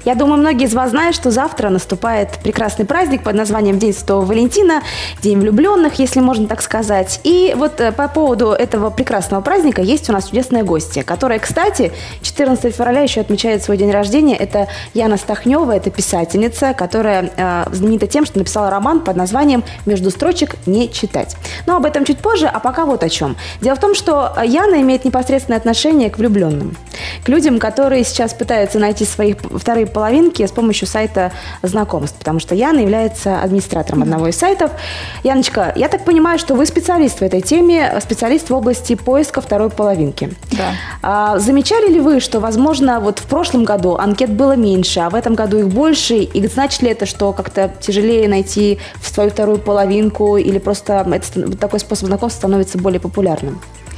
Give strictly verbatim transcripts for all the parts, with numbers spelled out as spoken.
Я думаю, многие из вас знают, что завтра наступает прекрасный праздник под названием День Святого Валентина, День влюбленных, если можно так сказать. И вот по поводу этого прекрасного праздника есть у нас чудесная гостья, которая, кстати, четырнадцатого февраля еще отмечает свой день рождения. Это Яна Стахнева, это писательница, которая э, знаменита тем, что написала роман под названием «Между строчек не читать». Но об этом чуть позже, а пока вот о чем. Дело в том, что Яна имеет непосредственное отношение к влюбленным, к людям, которые сейчас пытаются найти свои вторые половинки с помощью сайта знакомств, потому что Яна является администратором одного из сайтов. Яночка, я так понимаю, что вы специалист в этой теме, специалист в области поиска второй половинки. Да. А, замечали ли вы, что, возможно, вот в прошлом году анкет было меньше, а в этом году их больше, и значит ли это, что как-то тяжелее найти свою вторую половинку, или просто это, такой способ знакомства становится более популярным?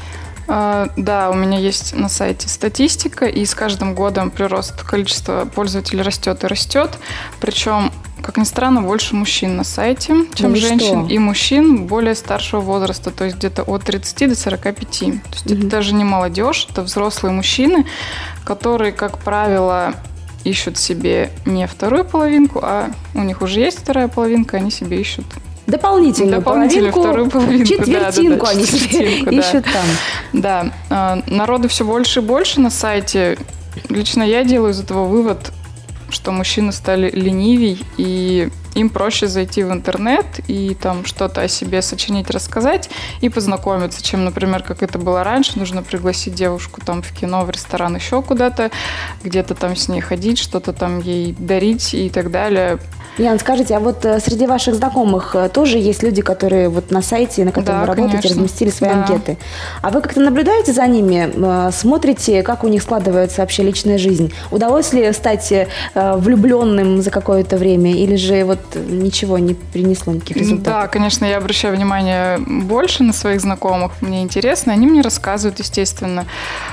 Да, у меня есть на сайте статистика, и с каждым годом прирост количества пользователей растет и растет. Причем, как ни странно, больше мужчин на сайте, чем ну женщин, что? И мужчин более старшего возраста, то есть где-то от тридцати до сорока пяти. То есть mm-hmm. это даже не молодежь, это взрослые мужчины, которые, как правило, ищут себе не вторую половинку, а у них уже есть вторая половинка, они себе ищут дополнительную, дополнительную половинку, вторую половинку, четвертинку да, да, да, они четвертинку, себе да. ищут там. Да, народу все больше и больше на сайте. Лично я делаю из этого вывод, что мужчины стали ленивей, и им проще зайти в интернет и там что-то о себе сочинить, рассказать и познакомиться, чем, например, как это было раньше, нужно пригласить девушку там в кино, в ресторан, еще куда-то, где-то там с ней ходить, что-то там ей дарить и так далее. Ян, скажите, а вот среди ваших знакомых тоже есть люди, которые вот на сайте, на котором да, вы работаете, конечно. разместили свои да. анкеты? А вы как-то наблюдаете за ними, смотрите, как у них складывается вообще личная жизнь? Удалось ли стать влюбленным за какое-то время, или же вот ничего не принесло никаких результатов? Да, конечно, я обращаю внимание больше на своих знакомых, мне интересно, они мне рассказывают, естественно.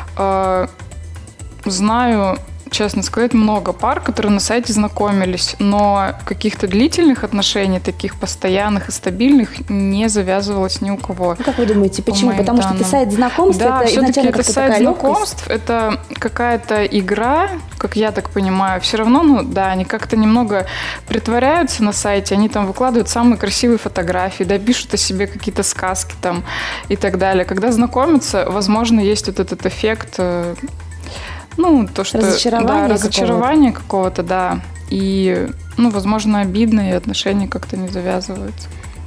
Знаю, честно сказать, много пар, которые на сайте знакомились, но каких-то длительных отношений, таких постоянных и стабильных, не завязывалось ни у кого. Ну, как вы думаете, почему? Потому данным. что это сайт знакомств, да, это изначально это как-то сайт такая знакомств, легкость? Это какая-то игра, как я так понимаю. Все равно, ну да, они как-то немного притворяются на сайте, они там выкладывают самые красивые фотографии, да, пишут о себе какие-то сказки там и так далее. Когда знакомятся, возможно, есть вот этот эффект... Ну, то, что... Разочарование, да, разочарование какого-то, да. И, ну, возможно, обидно, и отношения как-то не завязываются.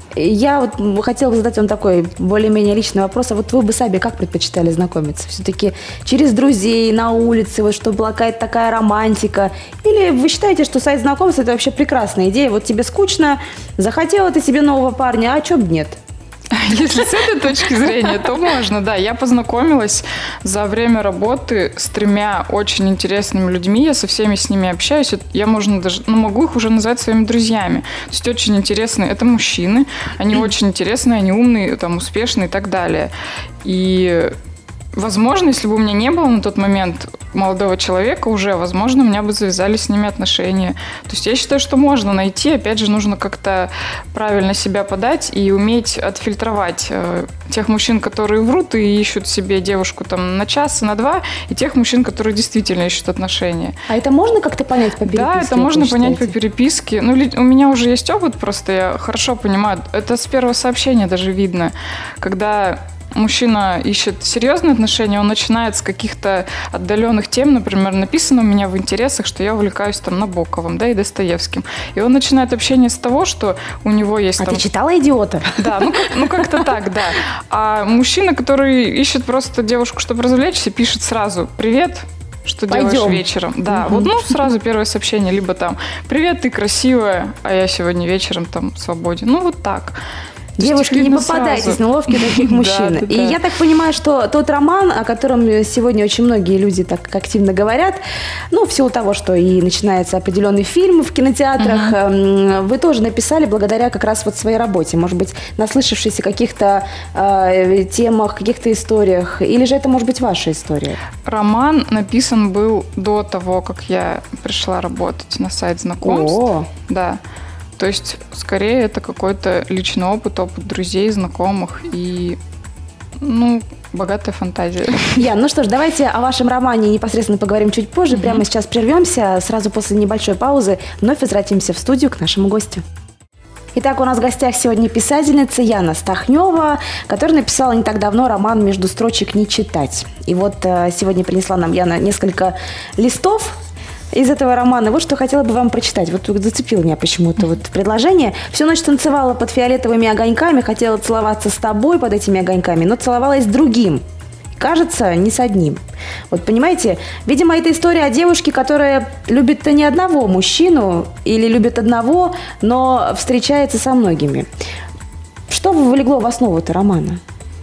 Я вот хотела бы задать вам такой более-менее личный вопрос. А вот вы бы сами как предпочитали знакомиться? Все-таки через друзей, на улице, вот чтобы была какая-то такая романтика? Или вы считаете, что сайт знакомств – это вообще прекрасная идея? Вот тебе скучно, захотела ты себе нового парня, а чё б нет? Если с этой точки зрения, то можно, да. Я познакомилась за время работы с тремя очень интересными людьми. Я со всеми с ними общаюсь. Я можно даже, ну, могу их уже назвать своими друзьями. То есть очень интересные. Это мужчины. Они очень интересные, они умные, там, успешные и так далее. И... Возможно, если бы у меня не было на тот момент молодого человека уже, возможно, у меня бы завязались с ними отношения. То есть я считаю, что можно найти. Опять же, нужно как-то правильно себя подать и уметь отфильтровать э, тех мужчин, которые врут и ищут себе девушку там на час и на два, и тех мужчин, которые действительно ищут отношения. А это можно как-то понять по переписке? Да, это можно понять по переписке. Ну, у меня уже есть опыт, просто я хорошо понимаю. Это с первого сообщения даже видно, когда... Мужчина ищет серьезные отношения, он начинает с каких-то отдаленных тем, например, написано у меня в интересах, что я увлекаюсь там Набоковым, да, и Достоевским. И он начинает общение с того, что у него есть а там... ты читала «Идиота»? Да, ну, как, ну как-то так, да. А мужчина, который ищет просто девушку, чтобы развлечься, пишет сразу: «Привет, что Пойдем. делаешь вечером?» Да, угу. вот, ну, сразу первое сообщение, либо там: «Привет, ты красивая, а я сегодня вечером там свободен». Ну, вот так. Девушки, не попадайтесь сразу. на ловки таких мужчин. да, да, И да. я так понимаю, что тот роман, о котором сегодня очень многие люди так активно говорят, ну, в силу того, что и начинается определенный фильм в кинотеатрах, uh-huh. вы тоже написали благодаря как раз вот своей работе, может быть, наслышавшись о каких-то э, темах, каких-то историях, или же это может быть ваша история? Роман написан был до того, как я пришла работать на сайт знакомств. О. Да. То есть, скорее, это какой-то личный опыт, опыт друзей, знакомых. И, ну, богатая фантазия. Ян, ну что ж, давайте о вашем романе непосредственно поговорим чуть позже. Mm-hmm. Прямо сейчас прервемся, сразу после небольшой паузы вновь возвратимся в студию к нашему гостю. Итак, у нас в гостях сегодня писательница Яна Стахнева, которая написала не так давно роман «Между строчек не читать». И вот сегодня принесла нам Яна несколько листов из этого романа. Вот что хотела бы вам прочитать. Вот зацепило меня почему-то вот предложение. «Всю ночь танцевала под фиолетовыми огоньками, хотела целоваться с тобой под этими огоньками, но целовалась с другим. Кажется, не с одним». Вот понимаете, видимо, это история о девушке, которая любит не одного мужчину или любит одного, но встречается со многими. Что влегло в основу этого романа?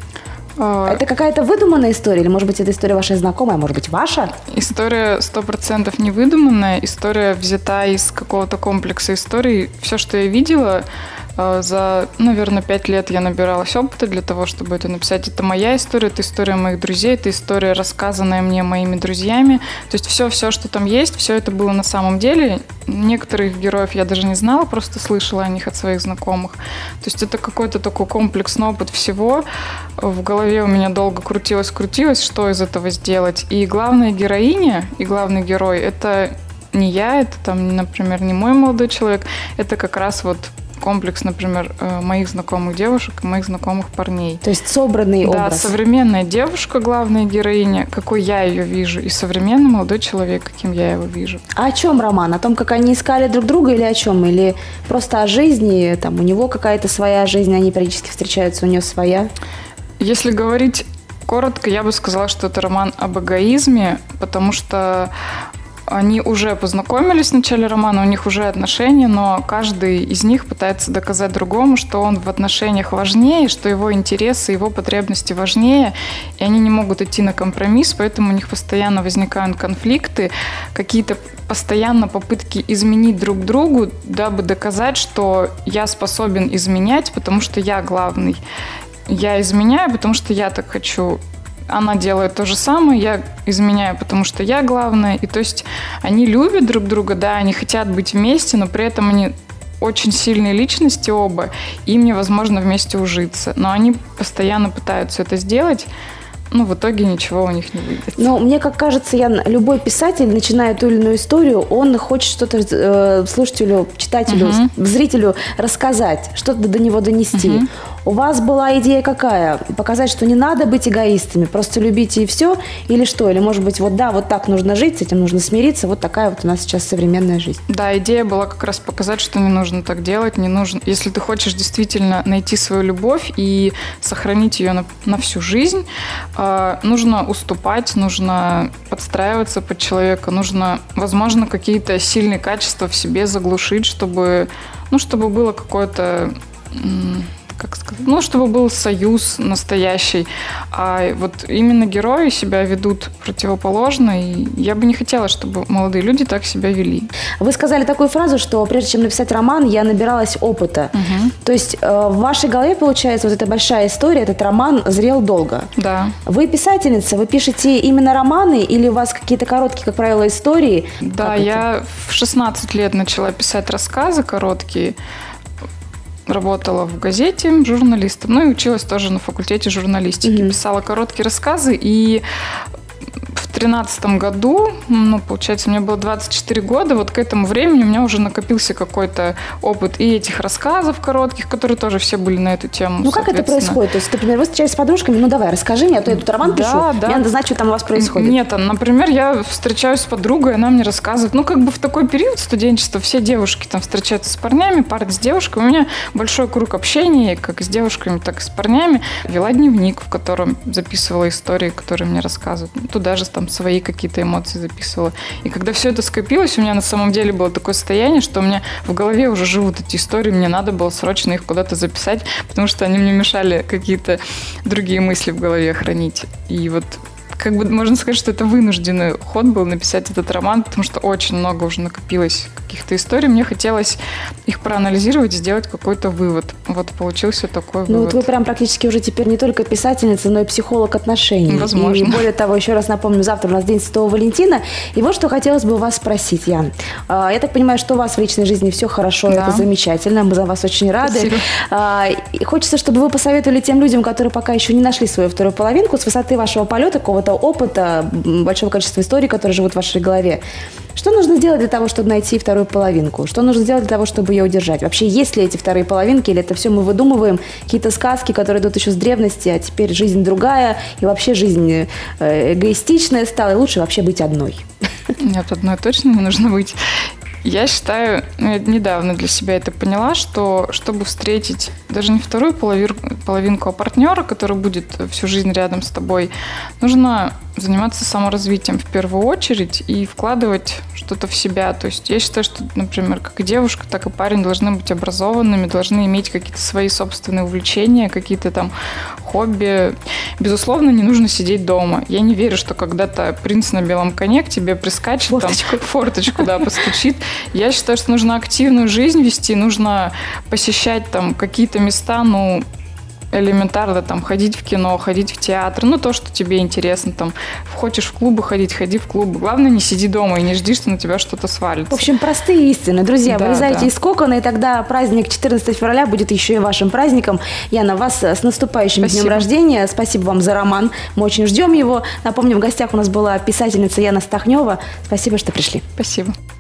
Это какая-то выдуманная история? Или, может быть, эта история ваша знакомая, а может быть, ваша? История сто процентов не выдуманная. История взята из какого-то комплекса историй. Все, что я видела, за, наверное, пять лет я набиралась опыта для того, чтобы это написать. Это моя история, это история моих друзей, это история, рассказанная мне моими друзьями. То есть все-все, что там есть, все это было на самом деле. Некоторых героев я даже не знала, просто слышала о них от своих знакомых. То есть это какой-то такой комплексный опыт всего. В голове у меня долго крутилось-крутилось, что из этого сделать. И главная героиня, и главный герой – это не я, это, там, например, не мой молодой человек, это как раз вот комплекс, например, моих знакомых девушек и моих знакомых парней. То есть собранный да, образ. Да, современная девушка, главная героиня, какой я ее вижу, и современный молодой человек, каким я его вижу. А о чем роман? О том, как они искали друг друга или о чем? Или просто о жизни? Там, у него какая-то своя жизнь, они периодически встречаются, у нее своя? Если говорить коротко, я бы сказала, что это роман об эгоизме, потому что они уже познакомились в начале романа, у них уже отношения, но каждый из них пытается доказать другому, что он в отношениях важнее, что его интересы, его потребности важнее, и они не могут идти на компромисс, поэтому у них постоянно возникают конфликты, какие-то постоянно попытки изменить друг другу, дабы доказать, что я способен изменять, потому что я главный. Я изменяю, потому что я так хочу. Она делает то же самое, я изменяю, потому что я главная. И то есть они любят друг друга, да, они хотят быть вместе, но при этом они очень сильные личности оба, и им невозможно вместе ужиться. Но они постоянно пытаются это сделать. Ну, в итоге ничего у них не выйдет. Но мне как кажется, Ян, любой писатель, начиная ту или иную историю, он хочет что-то э, слушателю, читателю, uh-huh. зрителю рассказать, что-то до него донести. Uh-huh. У вас была идея какая? Показать, что не надо быть эгоистами, просто любите и все? Или что? Или, может быть, вот да, вот так нужно жить, с этим нужно смириться, вот такая вот у нас сейчас современная жизнь. Да, идея была как раз показать, что не нужно так делать, не нужно. Если ты хочешь действительно найти свою любовь и сохранить ее на, на всю жизнь, э, нужно уступать, нужно подстраиваться под человека, нужно, возможно, какие-то сильные качества в себе заглушить, чтобы, ну, чтобы было какое-то... М- как сказать, ну, чтобы был союз настоящий. А вот именно герои себя ведут противоположно, и я бы не хотела, чтобы молодые люди так себя вели. Вы сказали такую фразу, что прежде чем написать роман, я набиралась опыта. Угу. То есть э, в вашей голове, получается, вот эта большая история, этот роман зрел долго. Да. Вы писательница, вы пишете именно романы или у вас какие-то короткие, как правило, истории? Да, я в шестнадцать лет начала писать рассказы короткие. Работала в газете журналистом, ну и училась тоже на факультете журналистики. Mm-hmm. Писала короткие рассказы, и в тринадцатом году, ну, получается, мне было двадцать четыре года, вот к этому времени у меня уже накопился какой-то опыт и этих рассказов коротких, которые тоже все были на эту тему. Ну, как это происходит? То есть, например, вы встречаетесь с подружками, ну, давай, расскажи мне, а то я тут роман пишу, да, да. Мне надо знать, что там у вас происходит. Нет, например, я встречаюсь с подругой, она мне рассказывает, ну, как бы в такой период студенчества все девушки там встречаются с парнями, парни с девушками, у меня большой круг общения, как с девушками, так и с парнями. Вела дневник, в котором записывала истории, которые мне рассказывают. Туда же там свои какие-то эмоции записывала. И когда все это скопилось, у меня на самом деле было такое состояние, что у меня в голове уже живут эти истории, мне надо было срочно их куда-то записать, потому что они мне мешали какие-то другие мысли в голове хранить. И вот как бы можно сказать, что это вынужденный ход был написать этот роман, потому что очень много уже накопилось каких-то историй. Мне хотелось их проанализировать, сделать какой-то вывод. Вот получился такой ну, вывод. Вот вы прям практически уже теперь не только писательница, но и психолог отношений. Возможно. И более того, еще раз напомню, завтра у нас День Святого Валентина. И вот что хотелось бы у вас спросить, Ян. Я так понимаю, что у вас в личной жизни все хорошо, да. Это замечательно, мы за вас очень рады. Спасибо. И хочется, чтобы вы посоветовали тем людям, которые пока еще не нашли свою вторую половинку, с высоты вашего полета, какого-то опыта, большого количества историй, которые живут в вашей голове. Что нужно сделать для того, чтобы найти вторую половинку? Что нужно сделать для того, чтобы ее удержать? Вообще, есть ли эти вторые половинки, или это все мы выдумываем, какие-то сказки, которые идут еще с древности, а теперь жизнь другая, и вообще жизнь эгоистичная стала, и лучше вообще быть одной? Нет, одной точно не нужно быть. Я считаю, ну, я недавно для себя это поняла, что чтобы встретить даже не вторую половинку, половинку, а партнера, который будет всю жизнь рядом с тобой, нужно заниматься саморазвитием в первую очередь и вкладывать что-то в себя. То есть я считаю, что, например, как и девушка, так и парень должны быть образованными, должны иметь какие-то свои собственные увлечения, какие-то там хобби. Безусловно, не нужно сидеть дома. Я не верю, что когда-то принц на белом коне к тебе прискачет, форточку, там, форточку да, постучит. Я считаю, что нужно активную жизнь вести, нужно посещать там какие-то места, ну, элементарно там ходить в кино, ходить в театр, ну то, что тебе интересно, там хочешь в клубы ходить, ходи в клубы. Главное, не сиди дома и не жди, что на тебя что-то свалится. В общем, простые истины. Друзья, да, вылезайте да. из кокона, и тогда праздник четырнадцатого февраля будет еще и вашим праздником. Яна, вас с наступающим Спасибо. днем рождения. Спасибо вам за роман. Мы очень ждем его. Напомню, в гостях у нас была писательница Яна Стахнева. Спасибо, что пришли. Спасибо.